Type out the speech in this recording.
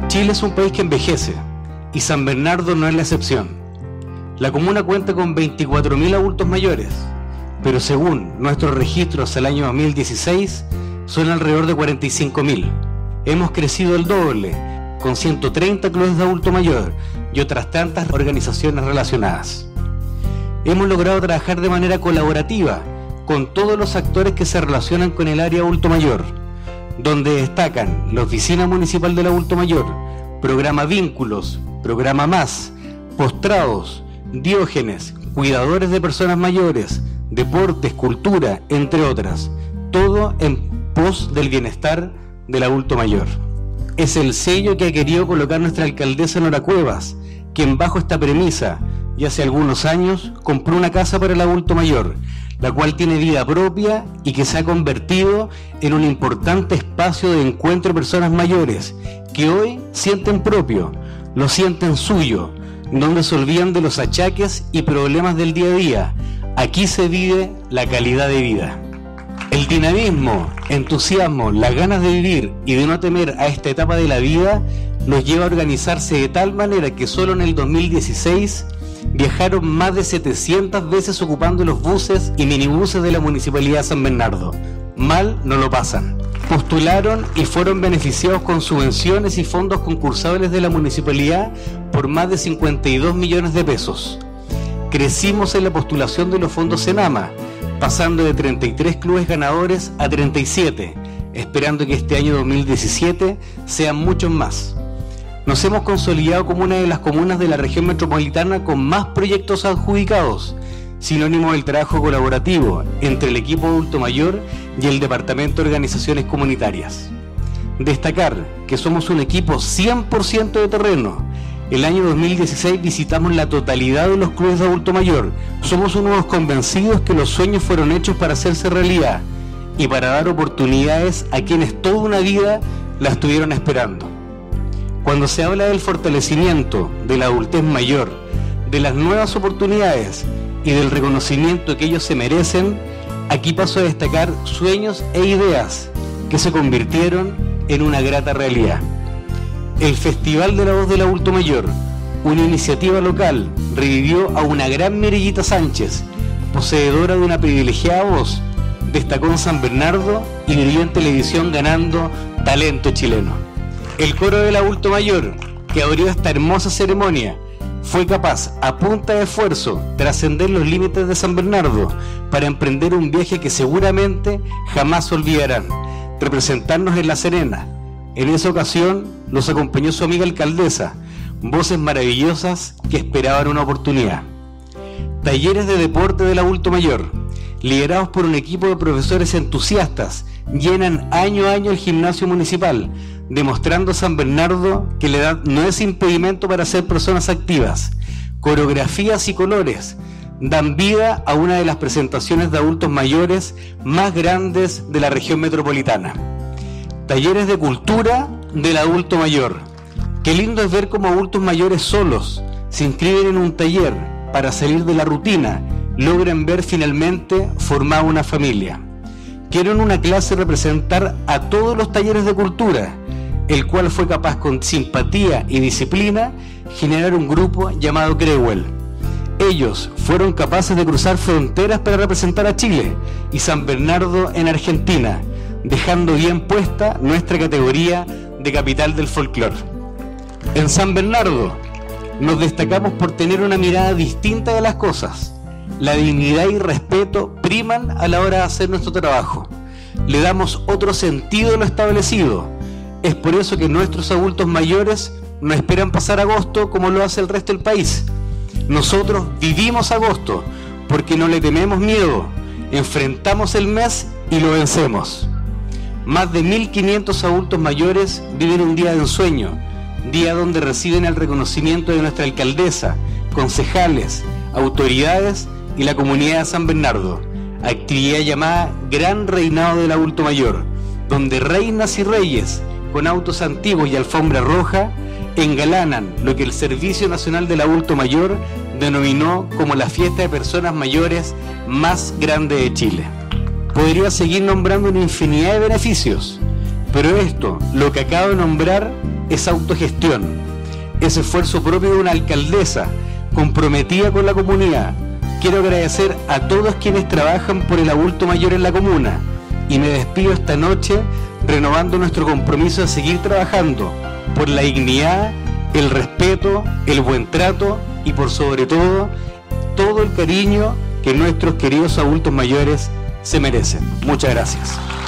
Chile es un país que envejece y San Bernardo no es la excepción. La comuna cuenta con 24.000 adultos mayores, pero según nuestros registros al año 2016 son alrededor de 45.000. Hemos crecido el doble, con 130 clubes de adulto mayor y otras tantas organizaciones relacionadas. Hemos logrado trabajar de manera colaborativa con todos los actores que se relacionan con el área adulto mayor, donde destacan la Oficina Municipal del Adulto Mayor, Programa Vínculos, Programa Más, Postrados, Diógenes, Cuidadores de Personas Mayores, Deportes, Cultura, entre otras, todo en pos del bienestar del adulto mayor. Es el sello que ha querido colocar nuestra alcaldesa Nora Cuevas, quien bajo esta premisa y hace algunos años compró una casa para el adulto mayor, la cual tiene vida propia y que se ha convertido en un importante espacio de encuentro de personas mayores que hoy sienten propio, lo sienten suyo, donde se olvidan de los achaques y problemas del día a día. Aquí se vive la calidad de vida. El dinamismo, entusiasmo, las ganas de vivir y de no temer a esta etapa de la vida nos lleva a organizarse de tal manera que solo en el 2016 viajaron más de 700 veces ocupando los buses y minibuses de la Municipalidad de San Bernardo. Mal no lo pasan. Postularon y fueron beneficiados con subvenciones y fondos concursables de la Municipalidad por más de 52 millones de pesos. Crecimos en la postulación de los fondos Senama, pasando de 33 clubes ganadores a 37, esperando que este año 2017 sean muchos más. Nos hemos consolidado como una de las comunas de la región metropolitana con más proyectos adjudicados, sinónimo del trabajo colaborativo entre el equipo adulto mayor y el Departamento de Organizaciones Comunitarias. Destacar que somos un equipo 100% de terreno. El año 2016 visitamos la totalidad de los clubes de adulto mayor. Somos unos convencidos que los sueños fueron hechos para hacerse realidad y para dar oportunidades a quienes toda una vida la estuvieron esperando. Cuando se habla del fortalecimiento de la adultez mayor, de las nuevas oportunidades y del reconocimiento que ellos se merecen, aquí paso a destacar sueños e ideas que se convirtieron en una grata realidad. El Festival de la Voz del Adulto Mayor, una iniciativa local, revivió a una gran Mirellita Sánchez, poseedora de una privilegiada voz, destacó en San Bernardo y brilló en televisión ganando talento chileno. El coro del adulto mayor, que abrió esta hermosa ceremonia, fue capaz, a punta de esfuerzo, trascender los límites de San Bernardo para emprender un viaje que seguramente jamás olvidarán, representarnos en La Serena. En esa ocasión nos acompañó su amiga alcaldesa, voces maravillosas que esperaban una oportunidad. Talleres de deporte del adulto mayor, liderados por un equipo de profesores entusiastas, llenan año a año el gimnasio municipal, demostrando a San Bernardo que la edad no es impedimento para ser personas activas. Coreografías y colores dan vida a una de las presentaciones de adultos mayores más grandes de la región metropolitana. Talleres de cultura del adulto mayor. Qué lindo es ver cómo adultos mayores solos se inscriben en un taller para salir de la rutina, logran ver finalmente formada una familia. Quiero en una clase representar a todos los talleres de cultura, el cual fue capaz con simpatía y disciplina generar un grupo llamado Crewell. Ellos fueron capaces de cruzar fronteras para representar a Chile y San Bernardo en Argentina, dejando bien puesta nuestra categoría de capital del folclore. En San Bernardo nos destacamos por tener una mirada distinta de las cosas. La dignidad y respeto priman a la hora de hacer nuestro trabajo. Le damos otro sentido a lo establecido. Es por eso que nuestros adultos mayores no esperan pasar agosto como lo hace el resto del país. Nosotros vivimos agosto porque no le tememos miedo, enfrentamos el mes y lo vencemos. Más de 1.500 adultos mayores viven un día de ensueño, día donde reciben el reconocimiento de nuestra alcaldesa, concejales, autoridades y la comunidad de San Bernardo. Actividad llamada Gran Reinado del Adulto Mayor, donde reinas y reyes con autos antiguos y alfombra roja engalanan lo que el Servicio Nacional del Adulto Mayor denominó como la fiesta de personas mayores más grande de Chile. Podría seguir nombrando una infinidad de beneficios, pero esto, lo que acabo de nombrar, es autogestión, es esfuerzo propio de una alcaldesa comprometida con la comunidad. Quiero agradecer a todos quienes trabajan por el adulto mayor en la comuna y me despido esta noche renovando nuestro compromiso de seguir trabajando por la dignidad, el respeto, el buen trato y por sobre todo el cariño que nuestros queridos adultos mayores se merecen. Muchas gracias.